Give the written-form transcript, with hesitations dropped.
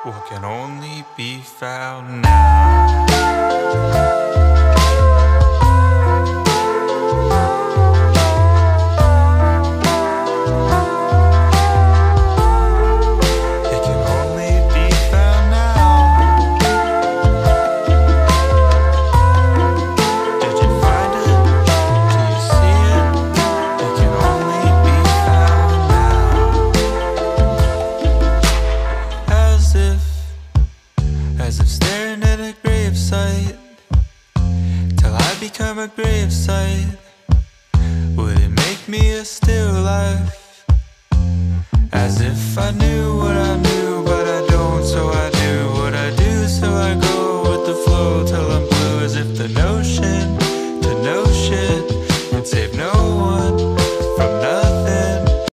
what can only be found now. As if staring at a gravesite, till I become a gravesite. Would it make me a still life? As if I knew what I knew, but I don't, so I do what I do, so I go with the flow till